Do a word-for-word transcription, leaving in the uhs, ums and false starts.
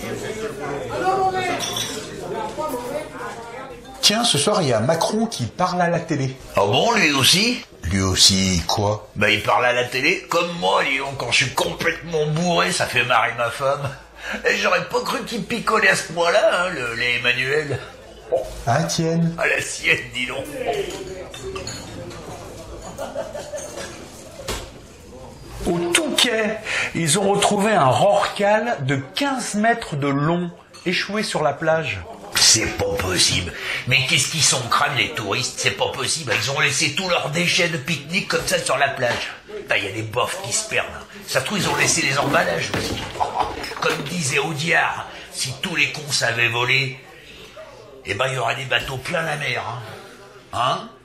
Tiens, ce soir, il y a Macron qui parle à la télé. Ah bon, lui aussi? Lui aussi, quoi? Bah, il parle à la télé, comme moi, dis donc, quand je suis complètement bourré, ça fait marrer ma femme. Et j'aurais pas cru qu'il picolait à ce point-là, hein, le lait Emmanuel. Oh. Ah, tienne. À la sienne, dis donc. Au Touquet, ils ont retrouvé un rorqual de quinze mètres de long, échoué sur la plage. C'est pas possible. Mais qu'est-ce qu'ils sont crânes, les touristes? C'est pas possible. Ils ont laissé tous leurs déchets de pique-nique comme ça sur la plage. Il y a des bofs qui se perdent. Ça se trouve, ils ont laissé les emballages aussi. Comme disait Audiard, si tous les cons savaient voler, eh ben, il y aurait des bateaux plein la mer. Hein, hein